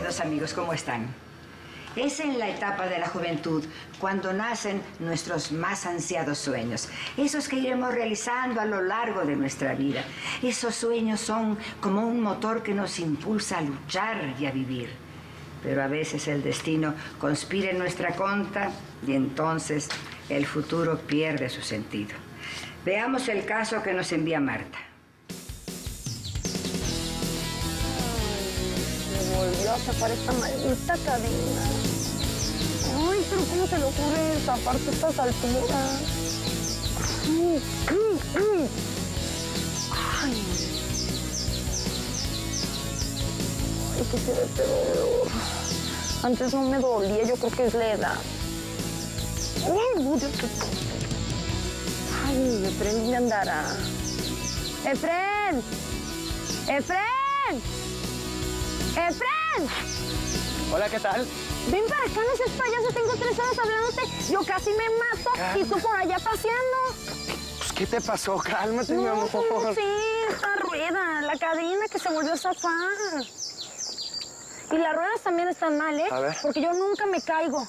queridos amigos, ¿cómo están? Es en la etapa de la juventud cuando nacen nuestros más ansiados sueños, esos que iremos realizando a lo largo de nuestra vida. Esos sueños son como un motor que nos impulsa a luchar y a vivir. Pero a veces el destino conspira en nuestra contra y entonces el futuro pierde su sentido. Veamos el caso que nos envía Marta. Volvió a sacar esta maldita cadena. Ay, pero ¿cómo se le ocurre zaparte estas alturas? Ay. Ay, que se ve peor. Antes no me dolía, yo creo que es la edad. Ay, Efren, ¿dónde andará? ¡Efren! ¡Efren! ¡Efren! Hola, ¿qué tal? Ven para acá, no seas payaso, tengo 3 horas hablándote. Yo casi me mato. Calma. Y tú por allá paseando. Pues, ¿qué te pasó? Cálmate, mi amor. No sé, esta rueda, la cadena que se volvió a zafar. Y las ruedas también están mal, ¿eh? A ver. Porque yo nunca me caigo.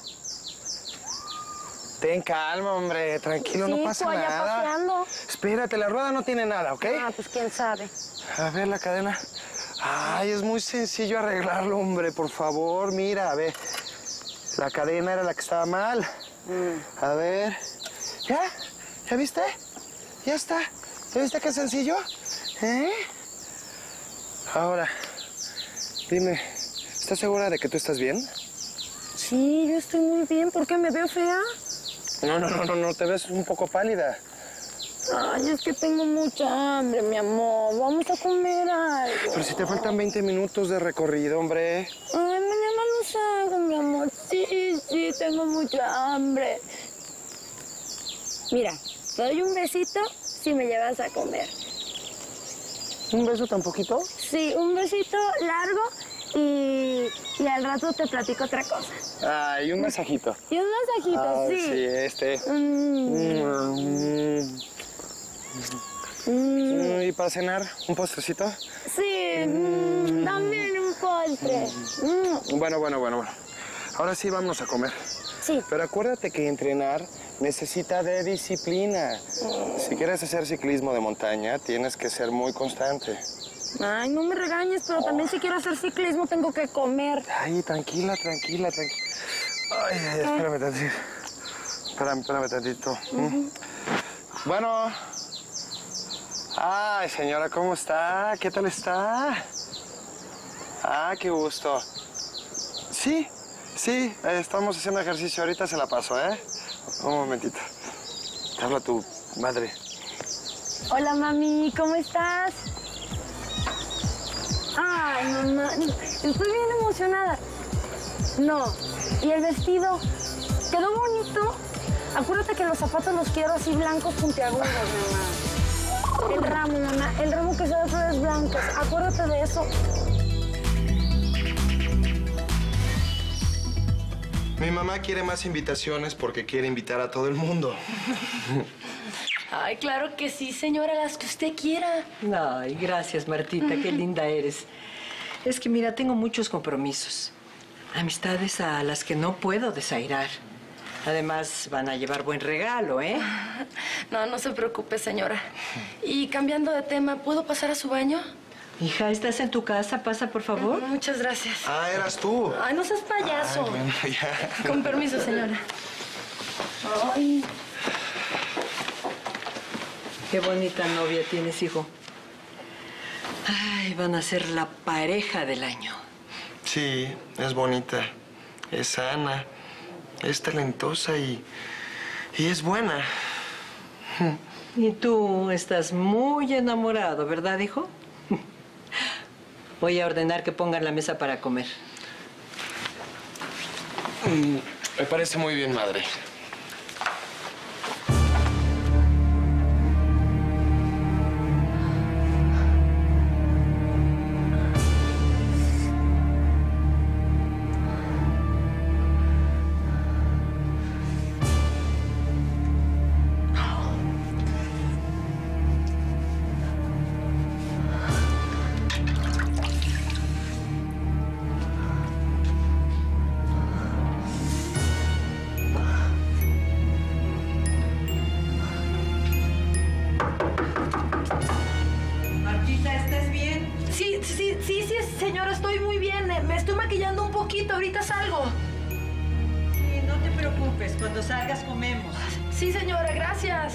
Ten calma, hombre. Tranquilo, no pasa tú allá nada. paseando. Espérate, la rueda no tiene nada, ¿ok? Ah, pues quién sabe. A ver, la cadena. Ay, es muy sencillo arreglarlo, hombre. Por favor, mira, a ver. La cadena era la que estaba mal. A ver. ¿Ya? ¿Ya viste? Ya está. ¿Ya viste qué sencillo? ¿Eh? Ahora, dime, ¿estás segura de que tú estás bien? Sí, yo estoy muy bien. ¿Por qué me veo fea? No, te ves un poco pálida. Ay, es que tengo mucha hambre, mi amor. Vamos a comer algo. Pero si te faltan 20 minutos de recorrido, hombre. Ay, mañana los hago, mi amor. Sí, tengo mucha hambre. Mira, te doy un besito si me llevas a comer. ¿Un beso tan poquito? Sí, un besito largo y al rato te platico otra cosa. Ay, un masajito. Y un masajito, sí. Sí, este. ¿Y para cenar, un postrecito? Sí, también un postre. Bueno. Ahora sí, vámonos a comer. Sí. Pero acuérdate que entrenar necesita de disciplina. Si quieres hacer ciclismo de montaña, tienes que ser muy constante. Ay, no me regañes, pero también si quiero hacer ciclismo tengo que comer. Ay, tranquila. Ay, espérame tantito. Espérame tantito. Bueno. Ay, señora, ¿cómo está? ¿Qué tal está? Ah, qué gusto. Sí, estamos haciendo ejercicio. Ahorita se la paso, ¿eh? Un momentito. Te habla tu madre. Hola, mami, ¿cómo estás? Ay, mamá, estoy bien emocionada. No, ¿y el vestido? ¿Quedó bonito? Acuérdate que los zapatos los quiero así blancos puntiagudos, mamá. El ramo, mamá, el ramo que sea de flores blancas. Acuérdate de eso. Mi mamá quiere más invitaciones porque quiere invitar a todo el mundo. Ay, claro que sí, señora, las que usted quiera. Ay, gracias, Martita, qué linda eres. Es que, mira, tengo muchos compromisos. Amistades a las que no puedo desairar. Además, van a llevar buen regalo, ¿eh? No se preocupe, señora. Y cambiando de tema, ¿puedo pasar a su baño? Hija, ¿estás en tu casa? Pasa, por favor. Muchas gracias. Ah, eras tú. Ay, no seas payaso. Ay, bueno, ya. Con permiso, señora. Ay. Qué bonita novia tienes, hijo. Ay, van a ser la pareja del año. Sí, es bonita, es sana, es talentosa y es buena. Y tú estás muy enamorado, ¿verdad, hijo? Voy a ordenar que pongan la mesa para comer. Me parece muy bien, madre. Sí, señora, estoy muy bien. Me estoy maquillando un poquito, ahorita salgo. Sí, no te preocupes, cuando salgas comemos. Sí, señora, gracias.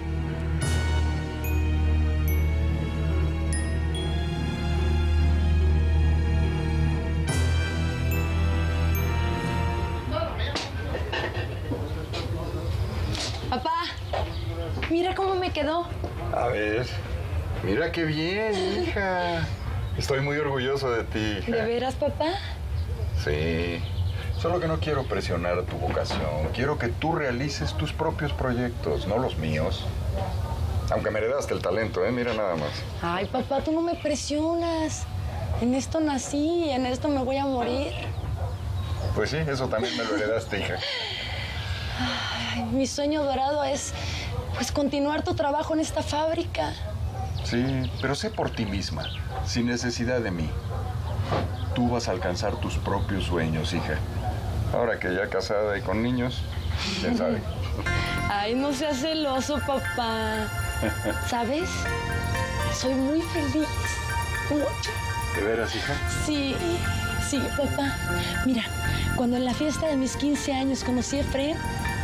Papá, mira cómo me quedó. A ver, mira qué bien, hija. Estoy muy orgulloso de ti, hija. ¿De veras, papá? Sí. Solo que no quiero presionar tu vocación. Quiero que tú realices tus propios proyectos, no los míos. Aunque me heredaste el talento, mira nada más. Ay, papá, tú no me presionas. En esto nací, en esto me voy a morir. Pues sí, eso también me lo heredaste, hija. Ay, mi sueño dorado es, pues, continuar tu trabajo en esta fábrica. Sí, pero sé por ti misma, sin necesidad de mí. Tú vas a alcanzar tus propios sueños, hija. Ahora que ya casada y con niños, quién sabe. Ay, no seas celoso, papá. ¿Sabes? Soy muy feliz. Mucho. ¿De veras, hija? Sí, papá. Mira, cuando en la fiesta de mis 15 años conocí a Efraín,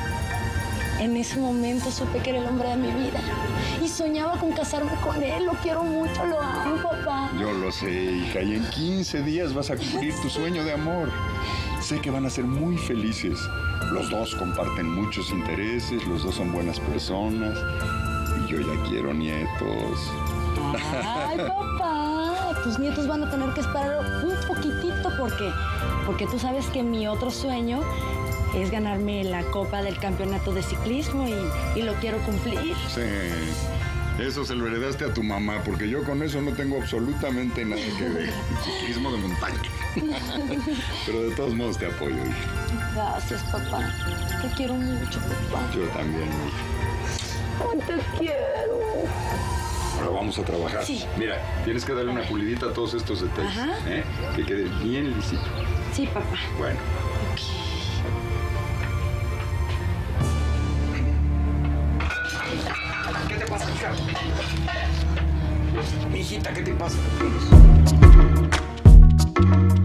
en ese momento supe que era el hombre de mi vida. Y soñaba con casarme con él. Lo quiero mucho, lo amo, papá. Yo lo sé, hija, y en 15 días vas a cumplir tu sueño de amor. Sé que van a ser muy felices. Los dos comparten muchos intereses, los dos son buenas personas. Y yo ya quiero nietos. Ay, papá, tus nietos van a tener que esperar un poquitito porque tú sabes que mi otro sueño es ganarme la copa del campeonato de ciclismo y lo quiero cumplir. Sí, eso se lo heredaste a tu mamá, porque yo con eso no tengo absolutamente nada que ver. Ciclismo de montaña. Pero de todos modos te apoyo, hija. Gracias, papá. Te quiero mucho, papá. Yo también, hija. Ay, te quiero. Ahora vamos a trabajar. Sí. Mira, tienes que darle una pulidita a todos estos detalles. Ajá. Que quede bien lisito. Sí, papá. Bueno. ¿Qué te pasa, hija? Mijita, ¿qué te pasa?